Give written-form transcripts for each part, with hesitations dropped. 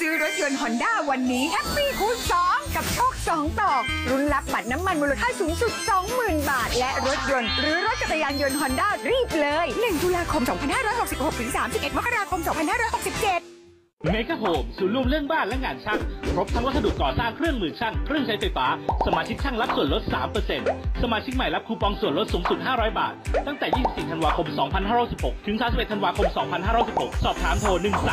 ซื้อรถยนต์ Honda วันนี้แฮปปี้คูณ2กับโชค2ต่อรุ่นรับบัตรน้ำมันมูลค่าสูงสุด 20,000 บาทและรถยนต์หรือรถจักรยานยนต์ Honda รีบเลย1 ตุลาคม 2566 ถึง 31 มกราคม 2567 เมกะโฮมศูนย์รวมเรื่องบ้านและงานช่างครบทั้งวัสดุก่อสร้างเครื่องมือช่างเครื่องใช้ไฟฟ้าสมาชิกช่างรับส่วนลด 3% สมาชิกใหม่รับคูปองส่วนลดสูงสุด500 บาทตั้งแต่24 ธันวาคม 2516 ถึง 31 ธันวาคม 2516 สอบถามโทร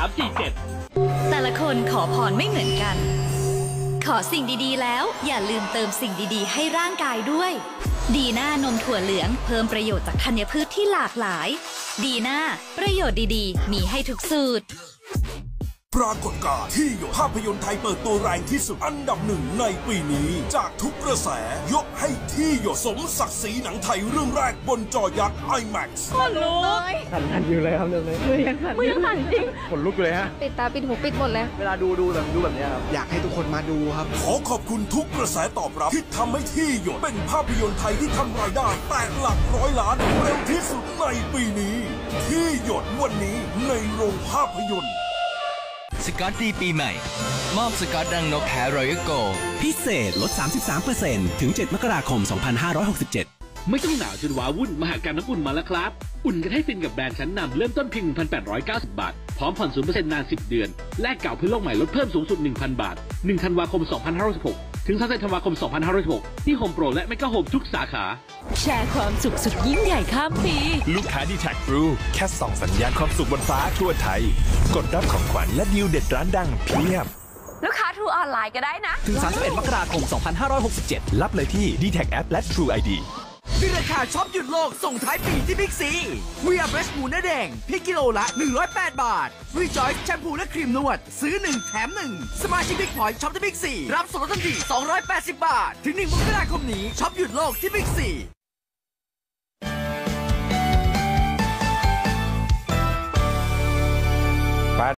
1347 แต่ละคนขอพรไม่เหมือนกันขอสิ่งดีๆแล้วอย่าลืมเติมสิ่งดีๆให้ร่างกายด้วยดีน่านมถั่วเหลืองเพิ่มประโยชน์จากธัญพืชที่หลากหลายดีน่าประโยชน์ดีๆมีให้ทุกสูตรปรากฏการณ์ที่หยดภาพยนตร์ไทยเปิดตัวแรงที่สุดอันดับหนึ่งในปีนี้จากทุกกระแสยกให้ที่หยดสมศักดิ์ศรีหนังไทยเรื่องแรกบนจอยักษ์ IMAX คนลุกหันอยู่เลยครับเรื่องนี้มือยังหันจริงขนลุกเลยฮะปิดตาปิดหูปิดหมดเลยเวลาดูแบบนี้ครับอยากให้ทุกคนมาดูครับขอขอบคุณทุกกระแสตอบรับที่ทำให้ที่หยดเป็นภาพยนตร์ไทยที่ทำรายได้แตะหลัก100 ล้านเร็วที่สุดในปีนี้ที่หยดวันนี้ในโรงภาพยนตร์สกอตดีปีใหม่มอบสกอตดังนกแฮร์รอยัลโกพิเศษลด 33% ถึง 7 มกราคม 2567 ไม่ต้องหนาวจนว้าวุ่นมหากรรมน้ำอุ่นมาแล้วครับอุ่นกันให้ฟินกับแบรนด์ชั้นนำเริ่มต้นเพียง 1,890 บาทพร้อมผ่อน 0% นาน 10 เดือนแลกเก่าเพื่อโลกใหม่ลดเพิ่มสูงสุด 1,000 บาท1 ธันวาคม 2566 ถึง 30 ธันวาคม 2566 ที่โฮมโปรและเมกะโฮมทุกสาขาแชร์ความสุขสุดยิ่งใหญ่ข้ามปีลูกค้าดีแท็กบลูแค่ส่องสัญญาณความสุขบนฟ้าทั่วไทยกดรับของขวัญและดีลเด็ดร้านดังเพียบลูกค้า True ออนไลน์ก็ได้นะถึง 31 มกราคม 2567 รับเลยที่ d t แท App และ True ID ด้วยราคาช็อปหยุดโลกส่งท้ายปีที่บิ๊กซีวีอาร์เบสหมูเนื้อแดงพริกกิโลละ108 บาทรีจอยแชมพูและครีมนวดซื้อ1แถม1สมาชิกบิ๊กพอยต์ช็อปที่บิ๊กซีรับส่วนลดทันที280 บาทถึง1 มกราคมนี้ช็อปหยุดโลกที่บิ๊กซี